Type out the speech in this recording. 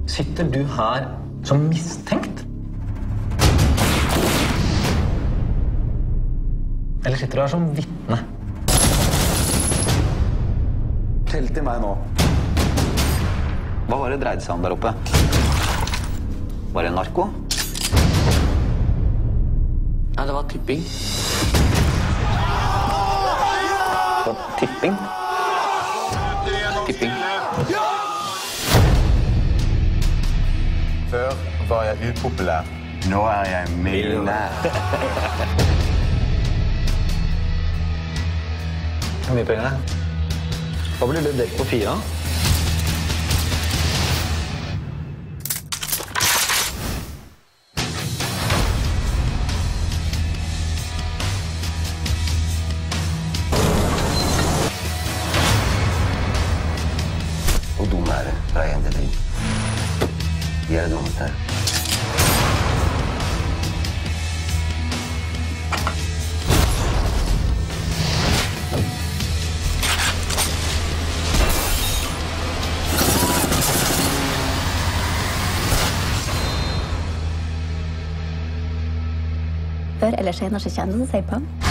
Sitter du her som mistenkt? Eller sitter du her som vitne? Tell til meg nå. Hva var det dreide seg om der oppe? Var det narko? Nei, det var tipping. Det var tipping? Tipping. Før var jeg upopulær. Nå er jeg millionær. Hvor mye penger er det? Hva blir det delt på 4? Hvor dum er det fra 1 til 10? De er det dummeste. Før eller senere så kjenner det seg på.